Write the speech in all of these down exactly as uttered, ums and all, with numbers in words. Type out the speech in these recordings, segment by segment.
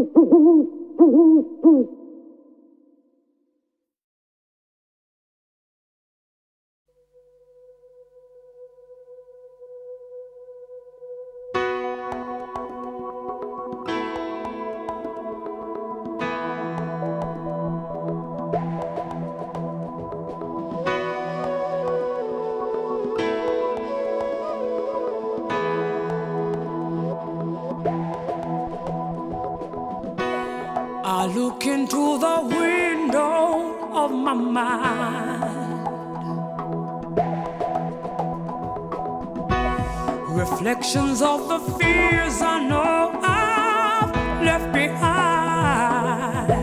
I look into the window of my mind, reflections of the fears I know I've left behind.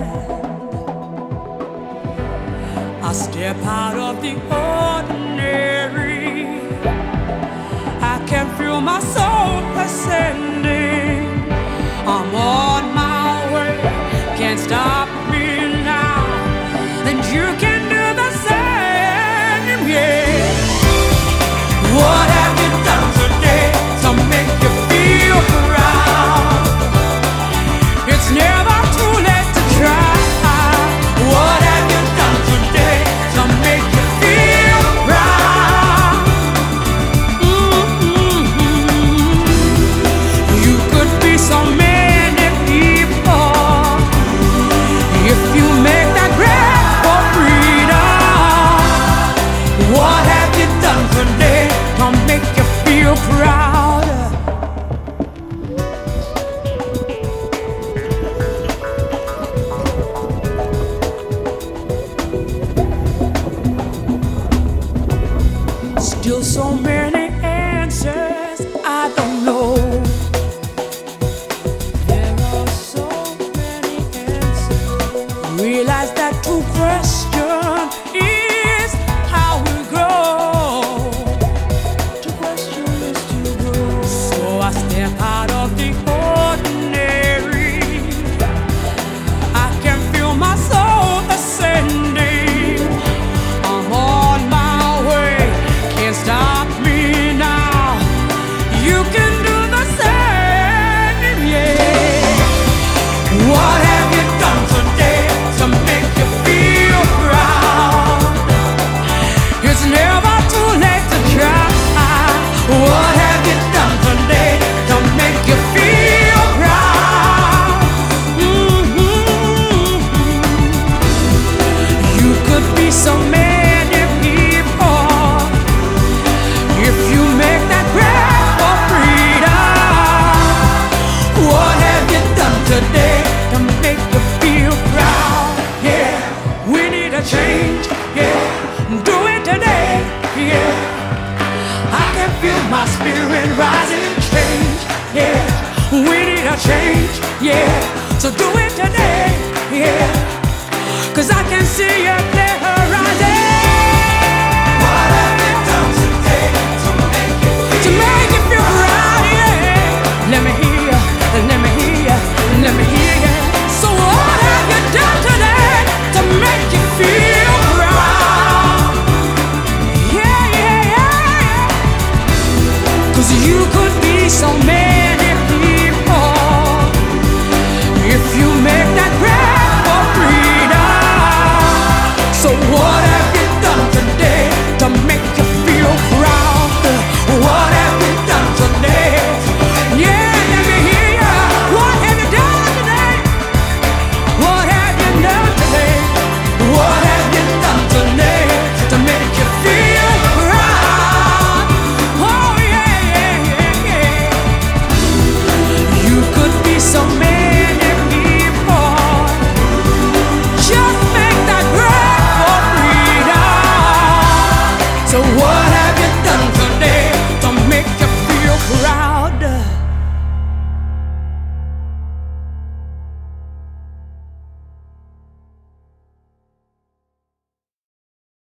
I step out of the ordinary, I can feel my soul ascending. I'm on my way, can't stop me now, and you can do the same, yeah. What have you done today to make you feel proud? It's never too late to try. What have you done today to make you feel proud? Mm-hmm. You could be so many people if you make that grab for freedom. What have you done today to make you feel proud? Still so many answers I don't know. There are so many answers. Realize that true question is how we grow. To question is to grow. So I step out of the ordinary, I can feel my soul ascending. I'm on my way, can't stop me now. You can do the same, yeah. What have you done today to make you feel proud? It's never too late to try. What have you done today to make you feel proud? Mm-hmm. You could be so many people if you make that grab for freedom. What have you done today to make you feel proud? Yeah, we need a change. Yeah, do it today. Yeah, I can feel my spirit rising. Change. Yeah, we need a change. Yeah, so do it today. Yeah, 'cause I can see your flare rising.